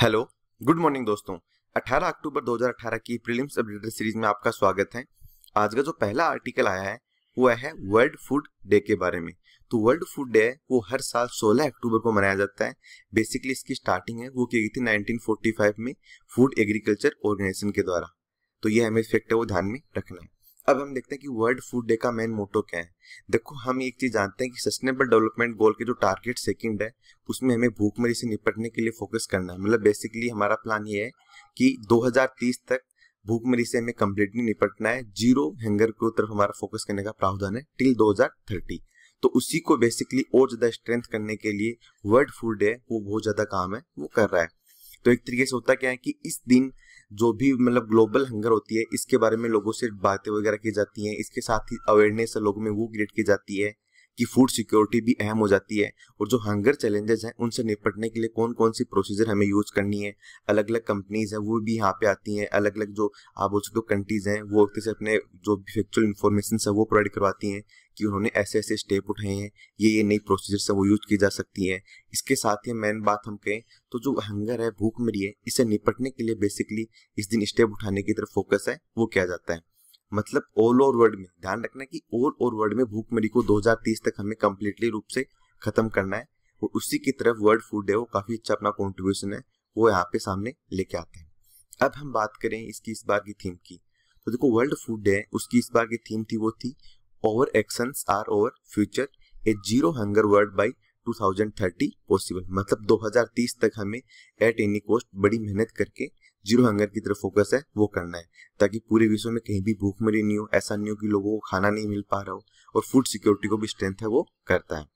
Hello, good morning दोस्तों। 18 अक्टूबर 2018 की prelims updated series में आपका स्वागत है। आज का जो पहला आर्टिकल आया है वो है वर्ल्ड फूड डे के बारे में। तो वर्ल्ड फूड डे वो हर साल 16 अक्टूबर को मनाया जाता है। बेसिकली इसकी स्टार्टिंग है वो की गई थी 1945 में फूड एग्रीकल्चर ऑर्गेनाइजेशन के द्वारा। तो ये हमें फैक्ट है वो ध्यान में रखना है। अब हम देखते हैं कि वर्ल्ड फूड डे का मेन मोटो क्या है। देखो, हम एक चीज जानते हैं कि सस्टेनेबल डेवलपमेंट गोल के जो टारगेट सेकंड है उसमें हमें भूखमरी से निपटने के लिए फोकस करना है। मतलब बेसिकली हमारा प्लान ये है कि 2030 तक भूखमरी से हमें कंप्लीटली निपटना है। जीरो हंगर की तरफ हमारा फोकस करने का प्रावधान है टिल 2030। तो उसी को बेसिकली और ज्यादा स्ट्रेंथ करने के लिए वर्ल्ड फूड डे वो बहुत ज्यादा काम है वो कर रहा है। तो एक तरीके से होता क्या है कि इस दिन जो भी मतलब ग्लोबल हंगर होती है इसके बारे में लोगों से बातें वगैरह की जाती हैं। इसके साथ ही अवेयरनेस लोगों में वो क्रिएट की जाती है कि फूड सिक्योरिटी भी अहम हो जाती है। और जो हंगर चैलेंजेस हैं उनसे निपटने के लिए कौन कौन सी प्रोसीजर हमें यूज करनी है, अलग अलग कंपनीज हैं वो भी यहाँ पे आती हैं। अलग अलग जो आप बोल सकते हो कंट्रीज हैं वो से अपने जो भी फैक्चुअल इन्फॉर्मेशन है वो प्रोवाइड करवाती हैं कि उन्होंने ऐसे ऐसे स्टेप उठाए हैं, ये नई प्रोसीजर्स है वो यूज की जा सकती हैं। इसके साथ ही मेन बात हम कहें तो जो हंगर है भूखमरी है इससे निपटने के लिए बेसिकली इस दिन स्टेप उठाने की तरफ फोकस है वो किया जाता है। मतलब ऑल ओवर वर्ल्ड में ध्यान रखना है कि ऑल ओवर वर्ल्ड में भूखमरी को 2030 तक हमें कंप्लीटली रूप से खत्म करना है। और उसी की तरफ वर्ल्ड फूड डे वो काफी अच्छा अपना कॉन्ट्रीब्यूशन है वो यहाँ पे सामने लेके आते हैं। अब हम बात करें इसकी इस बार की थीम की, तो देखो वर्ल्ड फूड डे उसकी इस बार की थीम थी वो थी our actions are our future a zero hunger world by 2030 possible. मतलब 2030 तक हमें एट एनी कॉस्ट बड़ी मेहनत करके जीरो हंगर की तरफ फोकस है वो करना है ताकि पूरे विश्व में कहीं भी भूखमरी नहीं हो, ऐसा नहीं हो कि लोगों को खाना नहीं मिल पा रहा हो। और फूड सिक्योरिटी को भी स्ट्रेंथ है वो करता है।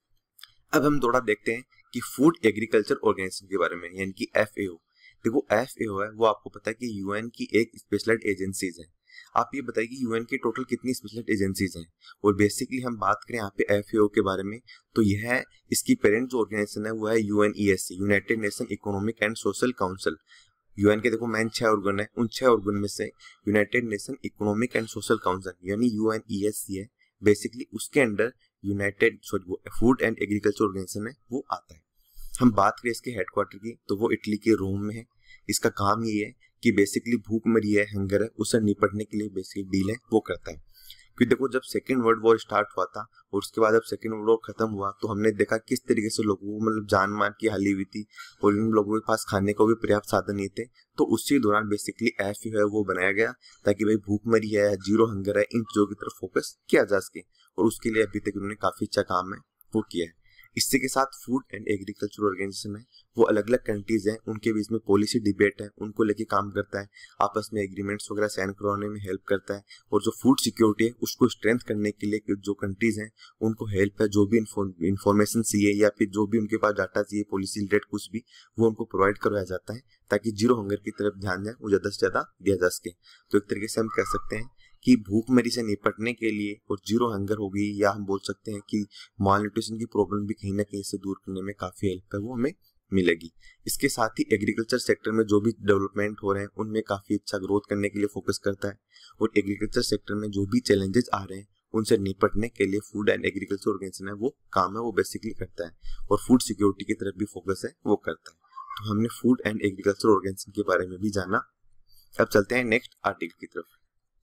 अब हम थोड़ा देखते हैं कि फूड एग्रीकल्चर ऑर्गेनाइजेशन के बारे में, यानी कि FAO। देखो FAO है वो आपको पता है कि यूएन की एक स्पेशलाइज्ड एजेंसीज है। आप ये बताइए कि यूएन की टोटल कितनी स्पेशलाइज्ड एजेंसीज हैं। और बेसिकली हम बात करें यहाँ पे FAO के बारे में तो यह है इसकी पेरेंट जो ऑर्गेनाइजेशन है वो है UNESC, united nation economic and social council. UN के देखो मेन 6 ऑर्गन है, उन 6 ऑर्गन में से united nation economic and social council यानी UNESC है। बेसिकली उसके under united food and agriculture organisation है वो आता है। हम बात करें इसके हेडक्वार्टर की तो वो इटली के रोम में है। इसका काम ये है कि बेसिकली भूखमरी है, हंगर है, उससे निपटने के लिए बेसिकली डील है वो करता है। क्योंकि देखो जब सेकेंड वर्ल्ड वॉर स्टार्ट हुआ था और उसके बाद जब सेकेंड वर्ल्ड वॉर खत्म हुआ तो हमने देखा किस तरीके से लोगों को मतलब जान मार की हाली हुई थी और इन लोगों के पास खाने को भी पर्याप्त साधन नहीं थे। तो उसी दौरान बेसिकली FAO है वो बनाया गया ताकि भाई भूखमरी है, जीरो हंगर है, इन चीजों की तरफ फोकस किया जा सके। और उसके लिए अभी तक उन्होंने काफी अच्छा काम है वो किया है। इससे के साथ फूड एंड एग्रीकल्चर ऑर्गेनाइजेशन है वो अलग अलग कंट्रीज हैं उनके बीच में पॉलिसी डिबेट है उनको लेके काम करता है, आपस में एग्रीमेंट्स वगैरह साइन करवाने में हेल्प करता है। और जो फूड सिक्योरिटी है उसको स्ट्रेंथ करने के लिए जो कंट्रीज हैं उनको हेल्प है, जो भी इंफॉर्मेशन चाहिए या फिर जो भी उनके पास डाटा चाहिए पॉलिसी रिलेटेड कुछ भी वो उनको प्रोवाइड करवाया जाता है ताकि जीरो हंगर की तरफ ध्यान जाए वो ज्यादा से ज्यादा दिया जा सके। तो एक तरीके से हम कह सकते हैं कि भूखमरी से निपटने के लिए और जीरो हंगर हो गई या हम बोल सकते हैं कि मालन्यूट्रिशन की प्रॉब्लम भी कहीं ना कहीं से दूर करने में काफी हेल्प है वो हमें मिलेगी। इसके साथ ही एग्रीकल्चर सेक्टर में जो भी डेवलपमेंट हो रहे हैं उनमें काफी अच्छा ग्रोथ करने के लिए फोकस करता है। और एग्रीकल्चर सेक्टर में जो भी चैलेंजेस आ रहे हैं उनसे निपटने के लिए फूड एंड एग्रीकल्चर ऑर्गेनाइजेशन है वो काम है वो बेसिकली करता है। और फूड सिक्योरिटी की तरफ भी फोकस है वो करता है। तो हमने फूड एंड एग्रीकल्चर ऑर्गेनाइजेशन के बारे में भी जाना। अब चलते हैं नेक्स्ट आर्टिकल की तरफ।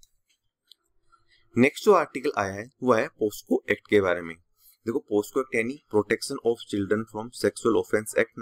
नेक्स्ट जो आर्टिकल आया है वो है पोस्को एक्ट के बारे में। देखो पोस्को एक्ट यानी protection of children from sexual offence act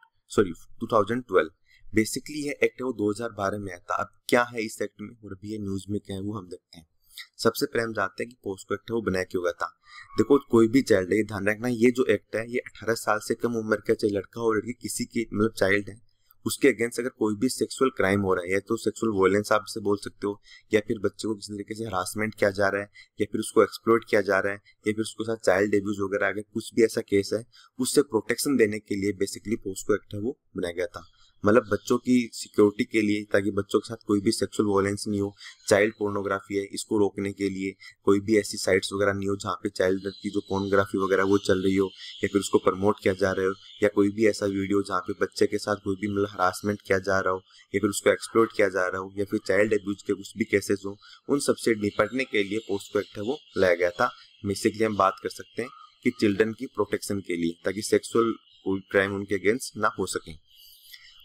2012। Basically ये एक्ट है वो 2012 में आया था। अब क्या है इस एक्ट में और अभी ये न्यूज में क्या है वो हम देखते हैं। सबसे पहले हम जानते हैं कि पोस्को एक्ट है वो बनाया क्यों गया था। देखो कोई भी चाइल्ड है, ध्यान रखना ये जो एक्ट है ये 18 साल से कम उम्र का चाहे लड़का हो लड़की किसी की मतलब चाइल्ड है उसके अगेंस्ट अगर कोई भी सेक्सुअल क्राइम हो रहा है या तो सेक्सुअल वायलेंस आप इसे बोल सकते हो या फिर बच्चे को किसी तरीके से हरासमेंट किया जा रहा है या फिर उसको एक्सप्लॉइट किया जा रहा है या फिर उसके साथ चाइल्ड एब्यूज वगैरह अगर कुछ भी ऐसा केस है उससे प्रोटेक्शन देने के लिए बेसिकली पोस्को एक्ट है वो बनाया गया था। मतलब बच्चों की सिक्योरिटी के लिए ताकि बच्चों के साथ कोई भी सेक्सुअल वायलेंस नहीं हो, चाइल्ड पोर्नोग्राफी है इसको रोकने के लिए कोई भी ऐसी साइट्स वगैरह नहीं हो जहाँ पे चाइल्ड की जो पोर्नोग्राफी वगैरह वो चल रही हो या फिर उसको प्रमोट किया जा रहा हो या कोई भी ऐसा वीडियो जहाँ पे बच्चे के साथ कोई भी मतलब हरासमेंट किया जा रहा हो या फिर उसको एक्सप्लॉइट किया जा रहा हो या फिर चाइल्ड एब्यूज के कुछ भी केसेस हो, उन सबसे निपटने के लिए पोस्को एक्ट है वो लाया गया था। बेसिकली हम बात कर सकते हैं कि चिल्ड्रन की प्रोटेक्शन के लिए ताकि सेक्सुअल क्राइम उनके अगेंस्ट ना हो सके।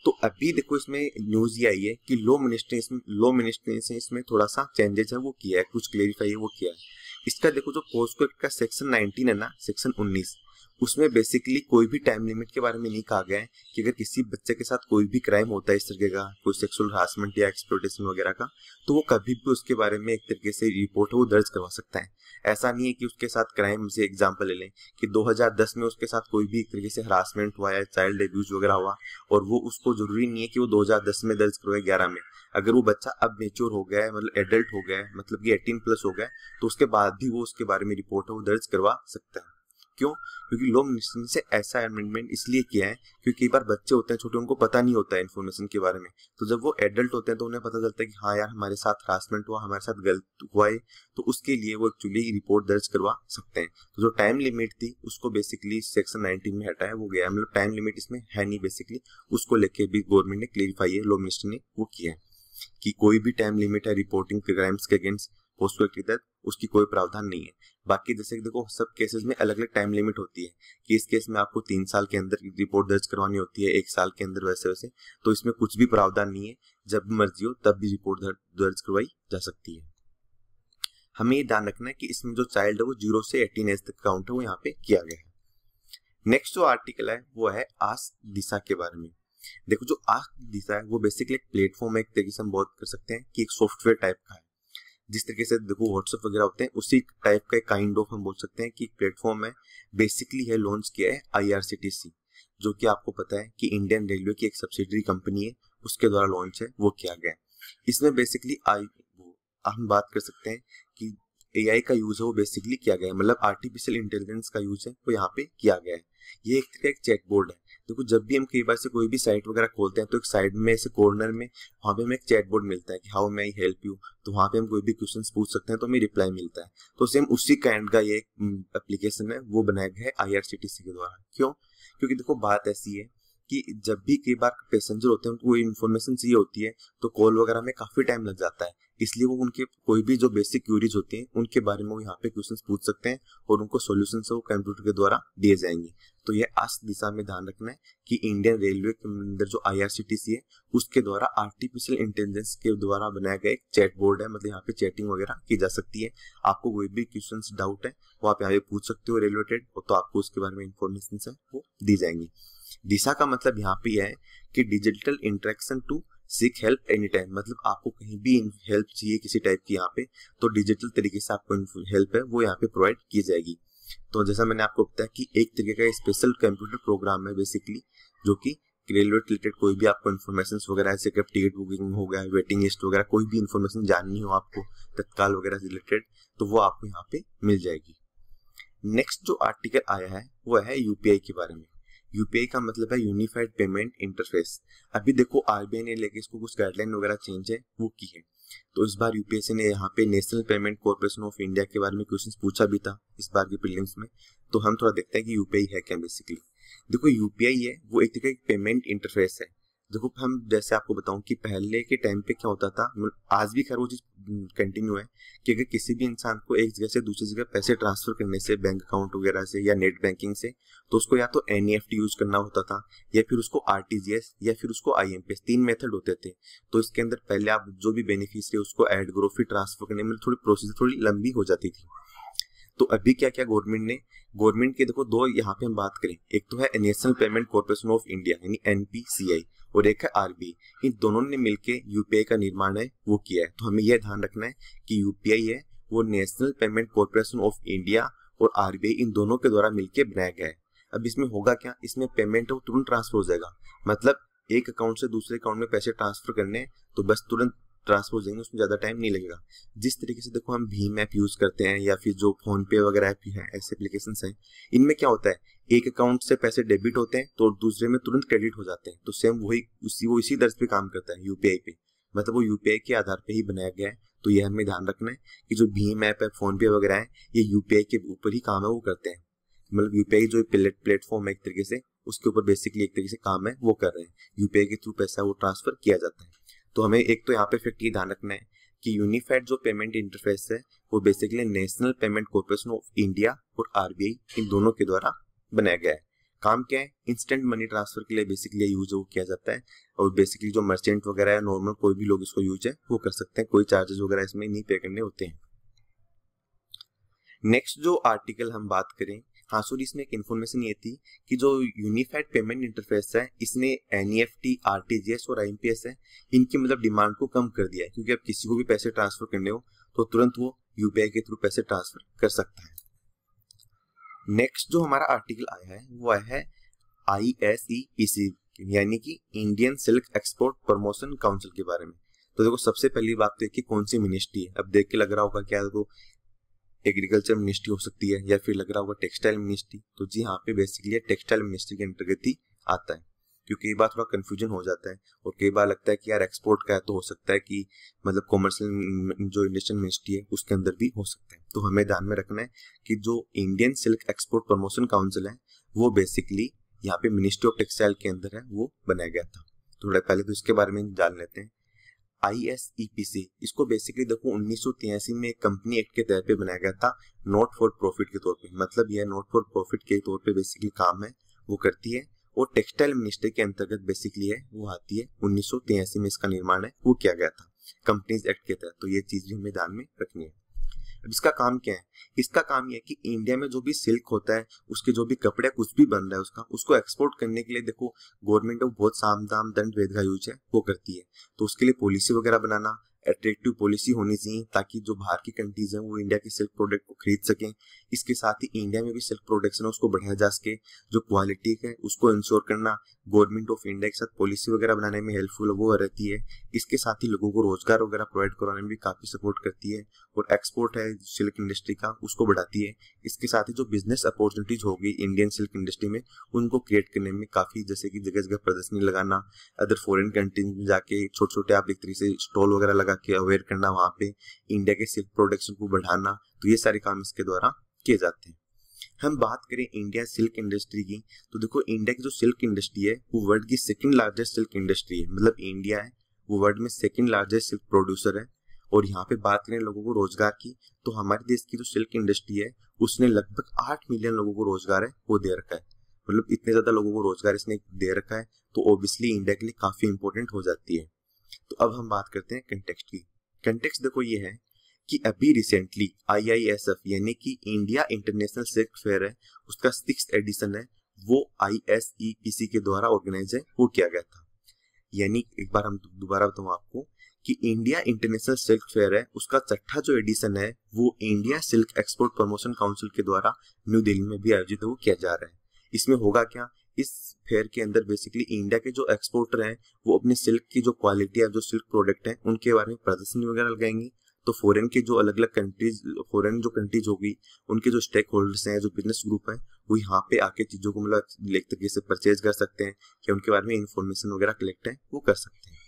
तो अभी देखो इसमें न्यूज ये आई है कि लॉ मिनिस्ट्री ने इसमें थोड़ा सा चेंजेस है वो किया है, कुछ क्लेरिफाई है वो किया है। इसका देखो जो पोस्को एक्ट का सेक्शन 19 है ना, सेक्शन 19, उसमें बेसिकली कोई भी टाइम लिमिट के बारे में नहीं कहा गया है कि अगर किसी बच्चे के साथ कोई भी क्राइम होता है इस तरीके का, कोई सेक्सुअल हरासमेंट या एक्सप्लॉयटेशन वगैरह का, तो वो कभी भी उसके बारे में एक तरीके से रिपोर्ट है वो दर्ज करवा सकता है। ऐसा नहीं है कि उसके साथ क्राइम से एग्जांपल ले लें कि 2010 में उसके साथ कोई भी एक तरीके से हरासमेंट हुआ है, चाइल्ड एब्यूज वगैरह हुआ, और वो उसको जरूरी नहीं है कि वो 2010 में दर्ज करवाए 11 में। अगर वो बच्चा अब मेच्योर हो गया है, मतलब एडल्ट हो गया है, मतलब कि 18+ हो गया है, तो उसके बाद भी वो उसके बारे में रिपोर्ट है वो दर्ज करवा सकता है। क्यों? क्योंकि लॉ मिनिस्ट्री ने से ऐसा अमेंडमेंट इसलिए किया है क्योंकि कई बार बच्चे होते हैं छोटे, उनको पता नहीं होता है इन्फॉर्मेशन के बारे में, तो जब वो एडल्ट होते हैं तो उन्हें पता चलता है कि हाँ यार हमारे साथ हरासमेंट हुआ, हमारे साथ गलत हुआ है, तो उसके लिए वो एक्चुअली रिपोर्ट दर्ज करवा सकते हैं। तो जो टाइम लिमिट थी उसको बेसिकली सेक्शन 19 में हटाया वो गया, मतलब टाइम लिमिट इसमें है नहीं बेसिकली, उसको लेके भी गवर्नमेंट ने क्लियरिफाई है, लॉ मिनिस्ट्री ने वो किया है कि कोई भी टाइम लिमिट है रिपोर्टिंग क्राइम्स के अगेंस्ट पोस्को एक्ट के तहत, उसकी कोई प्रावधान नहीं है। बाकी जैसे कि देखो सब केसेस में अलग अलग टाइम लिमिट होती है कि इस केस में आपको 3 साल के अंदर रिपोर्ट दर्ज करवानी होती है, 1 साल के अंदर, वैसे वैसे, तो इसमें कुछ भी प्रावधान नहीं है, जब मर्जी हो तब भी रिपोर्ट दर्ज करवाई जा सकती है। हमें ये ध्यान रखना है कि इसमें जो चाइल्ड है वो 0 से 18 एज तक काउंट है वो यहाँ पे किया गया है। नेक्स्ट जो आर्टिकल है वो है आस्क दिशा के बारे में। देखो जो आस्क दिशा है वो बेसिकली एक प्लेटफॉर्म है, एक तरीके से हम बात कर सकते हैं कि एक सॉफ्टवेयर टाइप का है। जिस तरीके से देखो व्हाट्सएप वगैरह होते हैं उसी टाइप का काइंड ऑफ हम बोल सकते हैं कि प्लेटफॉर्म है, बेसिकली है लॉन्च किया है IRCTC, जो कि आपको पता है कि इंडियन रेलवे की एक सब्सिडरी कंपनी है, उसके द्वारा लॉन्च है वो किया गया है। इसमें बेसिकली हम बात कर सकते हैं कि AI का यूज है वो बेसिकली किया गया है, मतलब आर्टिफिशियल इंटेलिजेंस का यूज है वो यहाँ पे किया गया है। ये एक तरह का एक चैट बोर्ड है। देखो जब भी हम कई बार से कोई भी साइट वगैरह खोलते हैं तो एक साइड में ऐसे कॉर्नर में वहाँ पे हमें एक चैट बोर्ड मिलता है कि how may I help you, तो वहाँ पे हम कोई भी क्वेश्चंस पूछ सकते हैं तो हमें रिप्लाई मिलता है। तो सेम उसी काइंड का ये एप्लीकेशन है वो बनाया गया है IRCTC के द्वारा। क्यों? क्योंकि देखो बात ऐसी है कि जब भी कई बार पैसेंजर होते हैं उनको इन्फॉर्मेशन चाहिए होती है तो कॉल वगैरह में काफी टाइम लग जाता है, इसलिए वो उनके कोई भी जो बेसिक क्यूरीज होती हैं उनके बारे में वो यहाँ पे क्वेश्चंस पूछ सकते हैं और उनको सॉल्यूशन वो कंप्यूटर के द्वारा दिए जाएंगे। तो ये आस्क दिशा में ध्यान रखना है कि इंडियन रेलवे के अंदर जो IRCTC है उसके द्वारा आर्टिफिशियल इंटेलिजेंस के द्वारा बनाया गया एक चैट बोर्ड है, मतलब यहाँ पे चैटिंग वगैरह की जा सकती है। आपको कोई भी क्वेश्चन डाउट है वो आप यहाँ पे पूछ सकते हो रिलेटेड, तो आपको उसके बारे में इंफॉर्मेशन है वो दी जाएंगी। दिशा का मतलब यहाँ पे है कि digital interaction to seek help any time, मतलब आपको कहीं भी हेल्प चाहिए किसी टाइप की यहाँ पे तो डिजिटल तरीके से आपको हेल्प है वो यहाँ पे प्रोवाइड की जाएगी। तो जैसा मैंने आपको बताया कि एक तरीके का स्पेशल कंप्यूटर प्रोग्राम है बेसिकली, जो कि रेलवे रिलेटेड कोई भी आपको इन्फॉर्मेशन वगैरह ऐसे टिकट बुकिंग हो गया, वेटिंग लिस्ट वगैरह, कोई भी इन्फॉर्मेशन जाननी हो आपको तत्काल वगैरह रिलेटेड तो वो आपको यहाँ पे मिल जाएगी। नेक्स्ट जो आर्टिकल आया है वो है UPI के बारे में। UPI का मतलब है यूनिफाइड पेमेंट इंटरफेस। अभी देखो RBI ने लेके इसको कुछ गाइडलाइन वगैरह चेंज है वो की है, तो इस बार UPSC ने यहाँ पे national payment corporation of India के बारे में क्वेश्चन पूछा भी था इस बार के प्रीलिम्स में, तो हम थोड़ा देखते हैं कि UPI है क्या बेसिकली। देखो UPI है वो एक तरह का पेमेंट इंटरफेस है। देखो हम जैसे आपको बताऊं कि पहले के टाइम पे क्या होता था, आज भी खैर वो चीज कंटिन्यू है कि अगर किसी भी इंसान को एक जगह से दूसरी जगह पैसे ट्रांसफर करने से बैंक अकाउंट वगैरह से या नेट बैंकिंग से, तो उसको या तो NEFT यूज करना होता था या फिर उसको RTGS या फिर उसको IMPS, 3 मेथड होते थे। तो इसके अंदर पहले आप जो भी बेनिफिशियरी उसको ऐड करो, फिर ट्रांसफर करने में थोड़ी प्रोसीजर थोड़ी लंबी हो जाती थी। तो अभी क्या क्या गवर्नमेंट के देखो दो यहाँ पे हम बात करें, एक तो है national payment corporation of India यानी NPCI और एक है RBI, इन दोनों ने मिलके UPI का निर्माण है वो किया है। तो हमें यह ध्यान रखना है कि UPI है वो national payment corporation of India और RBI इन दोनों के द्वारा मिलकर बनाया गया है। अब इसमें होगा क्या, इसमें पेमेंट है वो तुरंत ट्रांसफर हो जाएगा, मतलब एक अकाउंट से दूसरे अकाउंट में पैसे ट्रांसफर करने तो बस तुरंत ट्रांसफर हो जाएंगे, उसमें ज्यादा टाइम नहीं लगेगा। जिस तरीके से देखो हम भीम ऐप यूज करते हैं या फिर जो फोन पे वगैरह ऐप है, ऐसे एप्लीकेशंस हैं, इनमें क्या होता है एक अकाउंट से पैसे डेबिट होते हैं तो दूसरे में तुरंत क्रेडिट हो जाते हैं। तो सेम वो इसी दर पे काम करता है UPI पे, मतलब वो UPI के आधार पे ही बनाया गया है। तो यह हमें ध्यान रखना है कि जो भीम ऐप है, फोन पे वगैरह है, ये UPI के ऊपर ही काम है वो करते हैं, मतलब UPI जो प्लेटफॉर्म है एक तरीके से उसके ऊपर बेसिकली एक तरीके से काम है वो कर रहे हैं, UPI के थ्रू पैसा वो ट्रांसफर किया जाता है। तो हमें एक तो यहाँ पे फैक्ट ये ध्यान रखना है कि यूनिफाइड जो पेमेंट इंटरफेस है वो basically national payment corporation of India और RBI इन दोनों के द्वारा बनाया गया है। काम क्या है, इंस्टेंट मनी ट्रांसफर के लिए बेसिकली यूज वो किया जाता है, और बेसिकली जो मर्चेंट वगैरह है, नॉर्मल कोई भी लोग इसको यूज है वो कर सकते हैं, कोई चार्जेस वगैरह इसमें नहीं पे करने होते हैं। नेक्स्ट जो आर्टिकल हम बात करें, हाँ सॉरी, इसमें एक इन्फॉर्मेशन ये थी कि जो यूनिफाइड पेमेंट इंटरफेस है इसने एनईएफटी, आरटीजीएस और आईएमपीएस है, इनकी मतलब डिमांड को कम कर दिया है, क्योंकि अब किसी को भी पैसे ट्रांसफर करने हो तो तुरंत वो यूपीआई के थ्रू पैसे ट्रांसफर कर सकता है। नेक्स्ट जो हमारा आर्टिकल आया है वो आया है ISEPC, यानी कि Indian silk export promotion council के बारे में। तो देखो सबसे पहली बात तो है कि कौन सी मिनिस्ट्री है। अब देख के लग रहा होगा क्या तो एग्रीकल्चर मिनिस्ट्री हो सकती है, या फिर लग रहा होगा टेक्सटाइल मिनिस्ट्री। तो जी यहाँ पे बेसिकली टेक्सटाइल मिनिस्ट्री के अंतर्गत ही आता है, क्योंकि कई बार थोड़ा कंफ्यूजन हो जाता है और कई बार लगता है कि यार एक्सपोर्ट का है तो हो सकता है कि मतलब कॉमर्शियल जो इंडस्ट्रियल मिनिस्ट्री है उसके अंदर भी हो सकता है। तो हमें ध्यान में रखना है कि जो Indian silk export promotion council है वो बेसिकली यहाँ पे मिनिस्ट्री ऑफ टेक्सटाइल के अंदर है, वो बनाया गया था। थोड़ा पहले तो इसके बारे में जान लेते हैं। ISEPC, इसको बेसिकली देखो 1983 में एक कंपनी एक्ट के तहत पे बनाया गया था, नॉट फॉर प्रॉफिट के तौर पे। मतलब यह नॉट फॉर प्रॉफिट के तौर पे बेसिकली काम है वो करती है, और टेक्सटाइल मिनिस्ट्री के अंतर्गत बेसिकली है वो आती है। 1983 में इसका निर्माण है वो किया गया था कंपनीज एक्ट के तहत। तो ये चीज भी हमें ध्यान में रखनी है। अब इसका काम क्या है, इसका काम यह है कि इंडिया में जो भी सिल्क होता है, उसके जो भी कपड़े कुछ भी बन रहा है उसको एक्सपोर्ट करने के लिए देखो गवर्नमेंट बहुत साम दाम दंड भेद का यूज है वो करती है। तो उसके लिए पॉलिसी वगैरह बनाना, अट्रैक्टिव पॉलिसी होनी चाहिए ताकि जो बाहर की कंट्रीज हैं वो इंडिया के सिल्क प्रोडक्ट को खरीद सकें। इसके साथ ही इंडिया में भी सिल्क प्रोडक्शन है उसको बढ़ाया जा सके, जो क्वालिटी है उसको इंश्योर करना गवर्नमेंट ऑफ इंडिया के साथ पॉलिसी वगैरह बनाने में हेल्पफुल वो रहती है। इसके साथ ही लोगों को रोजगार वगैरह प्रोवाइड कराने में भी काफी सपोर्ट करती है, और एक्सपोर्ट है सिल्क इंडस्ट्री का उसको बढ़ाती है। इसके साथ ही जो बिजनेस अपॉर्चुनिटीज होगी इंडियन सिल्क इंडस्ट्री में उनको क्रिएट करने में काफी, जैसे कि जगह जगह प्रदर्शनी लगाना, अदर फॉरेन कंट्रीज में जाके छोटे छोटे आप एक तरीके से स्टॉल वगैरह लगा के अवेयर करना वहां पे इंडिया के सिल्क प्रोडक्शन को बढ़ाना। तो ये सारे काम इसके द्वारा किए जाते हैं। हम बात करें इंडिया सिल्क इंडस्ट्री की, तो देखो इंडिया की जो सिल्क इंडस्ट्री है वो वर्ल्ड की सेकंड लार्जेस्ट सिल्क इंडस्ट्री है। मतलब इंडिया है वो वर्ल्ड में सेकंड लार्जेस्ट सिल्क प्रोड्यूसर है। और यहाँ पे बात करें लोगों को रोजगार की, तो हमारे देश की जो सिल्क इंडस्ट्री है उसने लगभग 8 मिलियन लोगों को रोजगार है वो दे रखा है। मतलब इतने ज्यादा लोगों को रोजगार इसने दे रखा है, तो ऑब्वियसली इंडिया के लिए काफी इंपॉर्टेंट हो जाती है। तो अब हम बात करते हैं कंटेक्स्ट की। कंटेक्स्ट देखो ये है कि अभी रिसेंटली IISF यानी कि इंडिया इंटरनेशनल सिल्क फेयर है, उसका 6th एडिशन है, वो ISEPC के द्वारा ऑर्गेनाइज है वो किया गया था। यानी एक बार हम दोबारा बताऊं आपको कि इंडिया इंटरनेशनल सिल्क फेयर है, उसका 6ठा जो एडिशन है वो India silk export promotion council के द्वारा न्यू दिल्ली में भी आयोजित वो किया जा रहा है। इसमें होगा क्या, इस फेयर के अंदर बेसिकली इंडिया के जो एक्सपोर्टर हैं वो अपने सिल्क की जो क्वालिटी है, जो सिल्क प्रोडक्ट है उनके बारे में प्रदर्शनी वगैरह लगाएंगे। तो फॉरेन के जो अलग अलग कंट्रीज, फॉरेन जो कंट्रीज होगी उनके जो स्टेक होल्डर्स हैं, जो बिजनेस ग्रुप है वो यहाँ पे आके चीजों को मतलब एक तरीके से परचेज कर सकते हैं, कि उनके बारे में इंफॉर्मेशन वगैरह कलेक्ट है वो कर सकते हैं।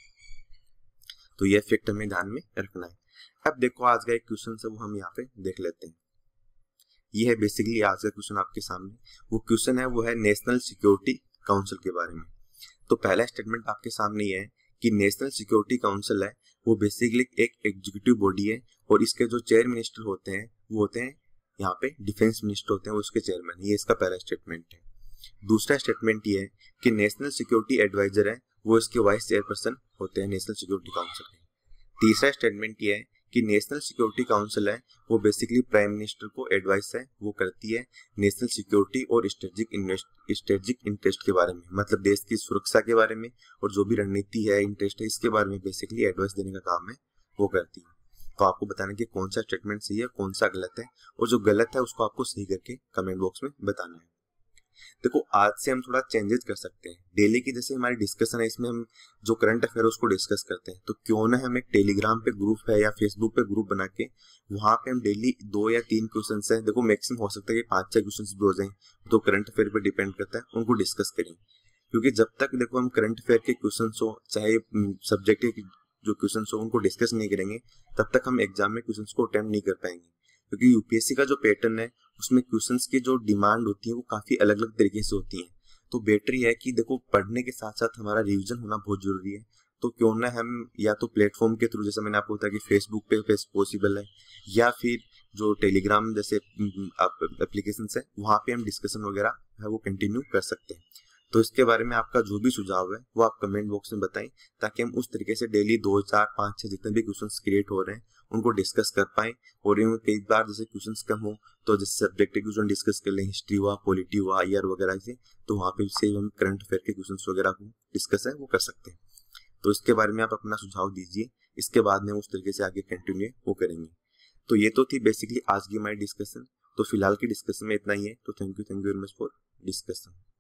तो ये फैक्ट हमें ध्यान में रखना है। अब देखो आज का एक क्वेश्चन है वो हम यहाँ पे देख लेते हैं। ये है बेसिकली आज का क्वेश्चन आपके सामने। वो क्वेश्चन है वो है नेशनल सिक्योरिटी काउंसिल के बारे में। तो पहला स्टेटमेंट आपके सामने ये है कि नेशनल सिक्योरिटी काउंसिल है वो बेसिकली एक एग्जीक्यूटिव बॉडी है, और इसके जो चेयर मिनिस्टर होते हैं वो होते हैं यहाँ पे डिफेंस मिनिस्टर होते हैं, वो इसके चेयरमैन। ये इसका पहला स्टेटमेंट है। दूसरा स्टेटमेंट ये है कि नेशनल सिक्योरिटी एडवाइजर है वो इसके वाइस चेयरपर्सन होते हैं नेशनल सिक्योरिटी काउंसिल के। तीसरा स्टेटमेंट ये है कि नेशनल सिक्योरिटी काउंसिल है वो बेसिकली प्राइम मिनिस्टर को एडवाइस है वो करती है नेशनल सिक्योरिटी और स्ट्रेटेजिक इंटरेस्ट के बारे में, मतलब देश की सुरक्षा के बारे में और जो भी रणनीति है, इंटरेस्ट है, इसके बारे में बेसिकली एडवाइस देने का काम है वो करती है। तो आपको बताना कि कौन सा स्टेटमेंट सही है, कौन सा गलत है, और जो गलत है उसको आपको सही करके कमेंट बॉक्स में बताना है। देखो आज से हम थोड़ा चेंजेस कर सकते हैं। डेली की जैसे हमारी डिस्कशन है इसमें हम जो करंट अफेयर उसको डिस्कस करते हैं, तो क्यों ना हम एक टेलीग्राम पे ग्रुप है या फेसबुक पे ग्रुप बना के वहां पे हम डेली 2 या 3 क्वेश्चन है, देखो मैक्सिमम हो सकता है कि 5-6 क्वेश्चन भी हो जाए, तो करंट अफेयर पे डिपेंड करता है, उनको डिस्कस करें। क्योंकि जब तक देखो हम करंट अफेयर के क्वेश्चन हो चाहे सब्जेक्ट के जो क्वेश्चन हो उनको डिस्कस नहीं करेंगे तब तक हम एग्जाम में क्वेश्चन को अटेम्प्ट नहीं कर पाएंगे। क्योंकि यूपीएससी का जो पैटर्न है उसमें क्वेश्चंस की जो डिमांड होती है वो काफी अलग अलग तरीके से होती है। तो बेटर है कि देखो पढ़ने के साथ साथ हमारा रिवीजन होना बहुत जरूरी है। तो क्यों ना हम या तो प्लेटफॉर्म के थ्रू, जैसे मैंने आपको बताया कि फेसबुक पे पॉसिबल है, या फिर जो टेलीग्राम जैसे एप्लीकेशन है वहां पे हम डिस्कशन वगैरह है वो कंटिन्यू कर सकते हैं। तो इसके बारे में आपका जो भी सुझाव है वो आप कमेंट बॉक्स में बताएं, ताकि हम उस तरीके से डेली 2, 4, 5, 6 जितने भी क्वेश्चंस क्रिएट हो रहे हैं उनको डिस्कस कर पाएं। और इनमें कई बार जैसे क्वेश्चंस कम हो तो जैसे सब्जेक्ट के क्वेश्चन डिस्कस कर लें, हिस्ट्री हुआ, पॉलिटी हुआ, IR वगैरह से, तो वहाँ पे से हम करंट अफेयर के क्वेश्चंस वगैरह को डिस्कस है वो कर सकते हैं। तो इसके बारे में आप अपना सुझाव दीजिए, इसके बाद में उस तरीके से आगे कंटिन्यू वो करेंगे। तो ये तो थी बेसिकली आज की हमारी डिस्कशन। तो फिलहाल की डिस्कशन में इतना ही है। तो thank you very much for discussion.